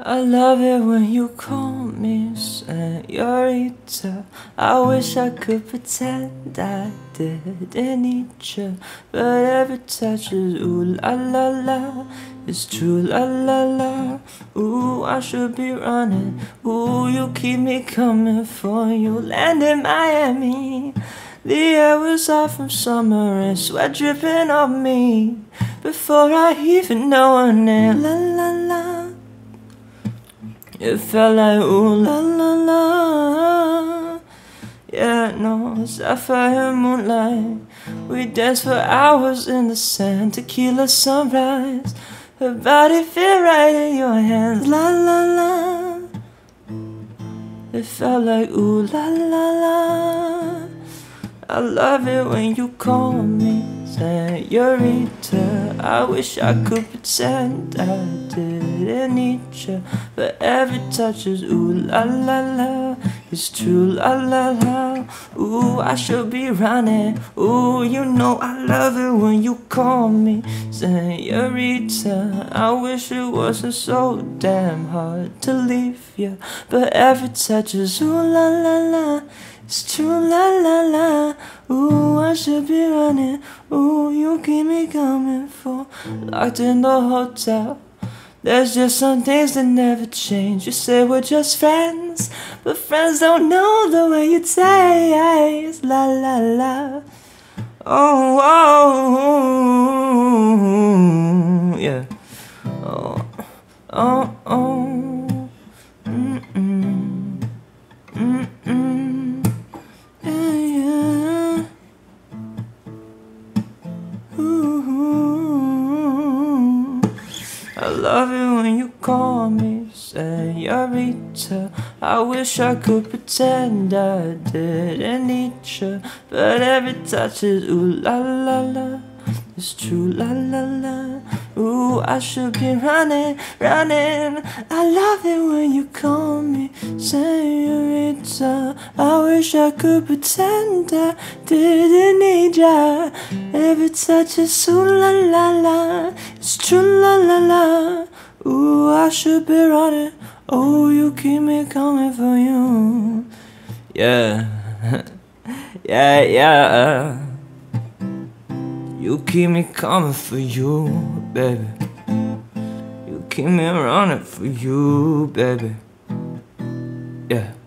I love it when you call me Señorita. I wish I could pretend I didn't need you, but every touch is ooh la la la. It's true la la la. Ooh, I should be running. Ooh, you keep me coming for you. Land in Miami. The air was hot from summer and sweat dripping on me before I even know her name. La la la. It felt like ooh la la la. Yeah, no, sapphire moonlight. We danced for hours in the sand, tequila sunrise. Her body fit right in your hands, la la la. It felt like ooh la la la. I love it when you call me Señorita. I wish I could pretend I didn't need you, but every touch is ooh la la la. It's true la la la. Ooh, I should be running. Ooh, you know I love it when you call me Señorita. I wish it wasn't so damn hard to leave you, but every touch is ooh la la la. It's true la la la. Ooh, I should be running. Ooh, you keep me coming for. Locked in the hotel. There's just some things that never change. You say we're just friends, but friends don't know the way you taste. La la la. Oh, oh, oh, yeah. Oh, oh, oh. Mm-mm. Mm-mm. Yeah, yeah. Ooh. I love it when you call me Señorita. I wish I could pretend I didn't need you, but every touch is ooh la la la. It's true la la la. Ooh, I should be running, running. I love it when you call me Señorita. I wish I could pretend I didn't need ya. Every touch is ooh la la la. It's true la la la. Ooh, I should be running. Oh, you keep me coming for you. Yeah. Yeah, yeah. You keep me coming for you, baby. You keep me running for you, baby. Yeah.